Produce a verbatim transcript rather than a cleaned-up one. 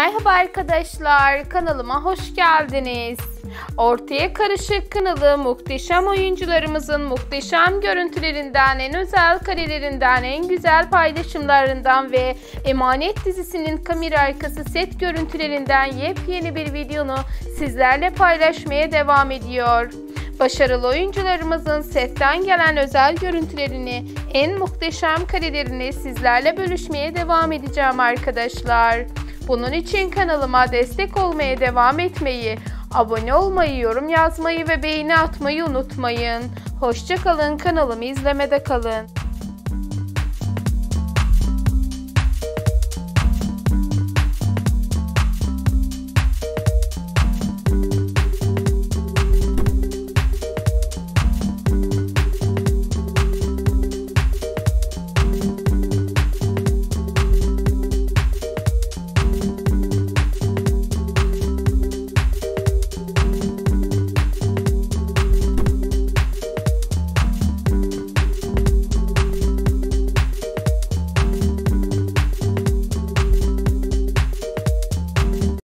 Merhaba arkadaşlar, kanalıma hoş geldiniz. Ortaya Karışık kanalı muhteşem oyuncularımızın muhteşem görüntülerinden, en özel karelerinden, en güzel paylaşımlarından ve Emanet dizisinin kamera arkası set görüntülerinden yepyeni bir videonu sizlerle paylaşmaya devam ediyor. Başarılı oyuncularımızın setten gelen özel görüntülerini, en muhteşem karelerini sizlerle bölüşmeye devam edeceğim arkadaşlar. Bunun için kanalıma destek olmaya devam etmeyi, abone olmayı, yorum yazmayı ve beğeni atmayı unutmayın. Hoşça kalın, kanalımı izlemede kalın.